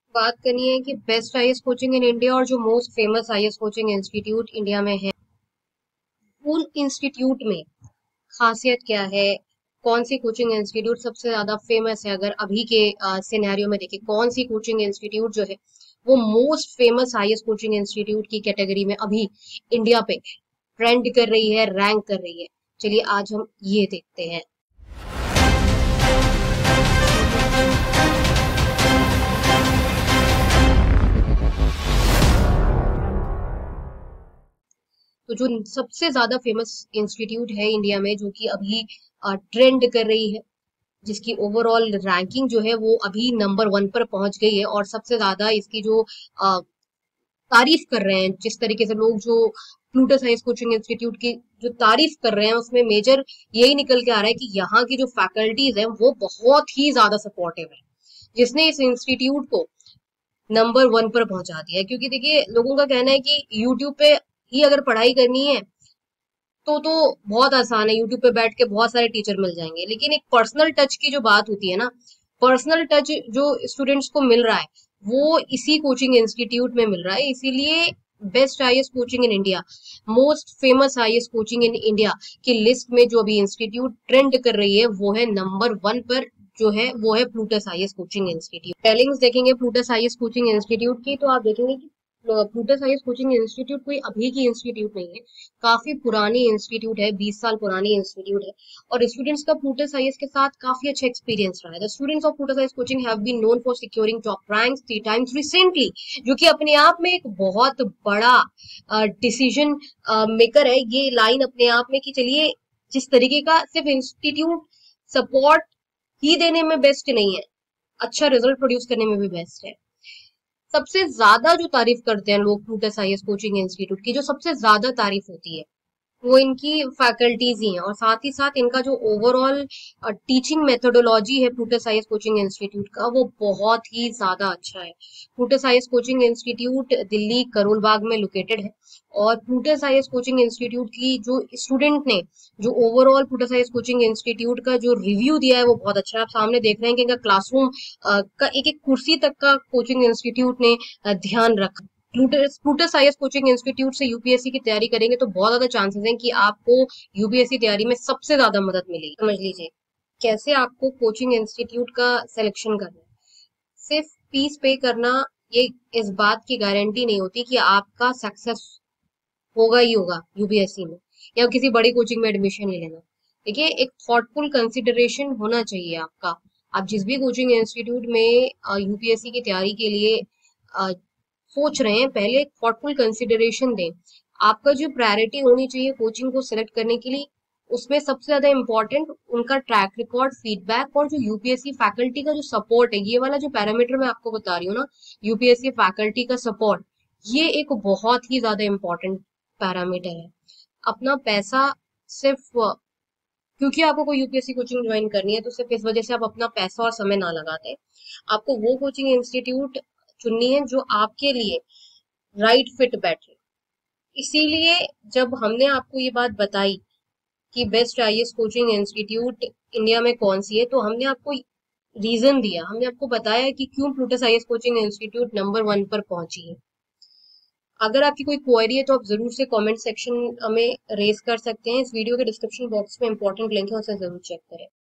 बात करनी है कि best IAS coaching in India और जो most famous IAS coaching institute India में है, उन इंस्टीट्यूट में खासियत क्या है, कौन सी कोचिंग इंस्टीट्यूट सबसे ज्यादा फेमस है। अगर अभी के सिनेरियो में देखें, कौन सी कोचिंग इंस्टीट्यूट जो है वो most famous IAS coaching institute की कैटेगरी में अभी इंडिया पे ट्रेंड कर रही है, रैंक कर रही है। चलिए आज हम ये देखते हैं। तो जो सबसे ज्यादा फेमस इंस्टीट्यूट है इंडिया में, जो कि अभी ट्रेंड कर रही है, जिसकी ओवरऑल रैंकिंग जो है वो अभी नंबर 1 पर पहुंच गई है, और सबसे ज्यादा इसकी जो तारीफ कर रहे हैं, जिस तरीके से लोग जो प्लूटस हाई कोचिंग इंस्टीट्यूट की जो तारीफ कर रहे हैं, उसमें मेजर यही निकल के आ रहा है कि यहाँ की जो फैकल्टीज है वो बहुत ही ज्यादा सपोर्टिव है, जिसने इस इंस्टीट्यूट को नंबर 1 पर पहुंचा दिया है। क्योंकि देखिए, लोगों का कहना है कि यूट्यूब पे ही अगर पढ़ाई करनी है तो बहुत आसान है, यूट्यूब पे बैठ के बहुत सारे टीचर मिल जाएंगे, लेकिन एक पर्सनल टच की जो बात होती है ना, पर्सनल टच जो स्टूडेंट्स को मिल रहा है वो इसी कोचिंग इंस्टीट्यूट में मिल रहा है। इसीलिए best IAS coaching in India, most famous IAS coaching in India की लिस्ट में जो अभी इंस्टीट्यूट ट्रेंड कर रही है वो है नंबर 1 पर, जो है वो है प्लूटस आईएएस कोचिंग इंस्टीट्यूट। टेलिंग्स देखेंगे प्लूटस आईएएस कोचिंग इंस्टीट्यूट की, तो आप देखेंगे कि प्लूटस आईएएस कोचिंग इंस्टीट्यूट कोई अभी की इंस्टीट्यूट नहीं है, काफी पुरानी इंस्टीट्यूट है, 20 साल पुरानी इंस्टीट्यूट है। और स्टूडेंट्स का प्लूटस आईएएस के साथ काफी अच्छा एक्सपीरियंस रहा है। The students of Plutus IAS coaching have been known for securing top ranks 3 times recently, जो कि अपने आप में एक बहुत बड़ा डिसीजन मेकर है। ये लाइन अपने आप में कि चलिए, जिस तरीके का सिर्फ इंस्टीट्यूट सपोर्ट ही देने में बेस्ट नहीं है, अच्छा रिजल्ट प्रोड्यूस करने में भी बेस्ट है। सबसे ज्यादा जो तारीफ करते हैं लोग प्लूटस आईएएस कोचिंग इंस्टीट्यूट की, जो सबसे ज्यादा तारीफ होती है वो इनकी फैकल्टीज ही हैं, और साथ ही साथ इनका जो ओवरऑल टीचिंग मेथोडोलॉजी है प्लूटस आईएएस कोचिंग इंस्टीट्यूट का, वो बहुत ही ज्यादा अच्छा है। Plutus IAS coaching institute Delhi Karol Bagh में लोकेटेड है, और प्लूटस आईएएस कोचिंग इंस्टीट्यूट की जो स्टूडेंट ने जो overall Plutus IAS coaching institute का जो रिव्यू दिया है वो बहुत अच्छा है। आप सामने देख रहे हैं कि इनका क्लासरूम का एक एक कुर्सी तक का कोचिंग इंस्टीट्यूट ने ध्यान रखा। प्लूटस आईएएस कोचिंग इंस्टीट्यूट से यूपीएससी की तैयारी करेंगे तो बहुत ज्यादा चांसेस हैं कि आपको यूपीएससी तैयारी में सबसे ज्यादा मदद मिलेगी। समझ लीजिए कैसे आपको कोचिंग इंस्टीट्यूट का सिलेक्शन करना है। सिर्फ फीस पे करना ये इस बात की गारंटी नहीं होती कि आपका सक्सेस होगा ही होगा यूपीएससी में, या किसी बड़ी कोचिंग में एडमिशन ले लेना। देखिए, एक थॉटफुल कंसिडरेशन होना चाहिए आपका। आप जिस भी कोचिंग इंस्टीट्यूट में यूपीएससी की तैयारी के लिए सोच रहे हैं, पहले थॉटफुल कंसिडरेशन दें। आपका जो प्रायोरिटी होनी चाहिए कोचिंग को सिलेक्ट करने के लिए, उसमें सबसे ज्यादा इंपॉर्टेंट उनका ट्रैक रिकॉर्ड, फीडबैक, और जो यूपीएससी फैकल्टी का जो सपोर्ट है। ये वाला जो पैरामीटर मैं आपको बता रही हूँ ना, यूपीएससी फैकल्टी का सपोर्ट, ये एक बहुत ही ज्यादा इंपॉर्टेंट पैरामीटर है। अपना पैसा सिर्फ क्योंकि आपको कोई यूपीएससी कोचिंग ज्वाइन करनी है तो सिर्फ इस वजह से आप अपना पैसा और समय ना लगाते, आपको वो कोचिंग इंस्टीट्यूट चुननी है जो आपके लिए राइट फिट बैठे। इसीलिए जब हमने आपको ये बात बताई कि best IAS coaching institute India में कौन सी है, तो हमने आपको रीजन दिया, हमने आपको बताया कि क्यों Plutus IAS coaching institute number 1 पर पहुंची है। अगर आपकी कोई क्वेरी है तो आप जरूर से कमेंट सेक्शन में रेज कर सकते हैं। इस वीडियो के डिस्क्रिप्शन बॉक्स में इंपॉर्टेंट लिंक है, उसे जरूर चेक करें।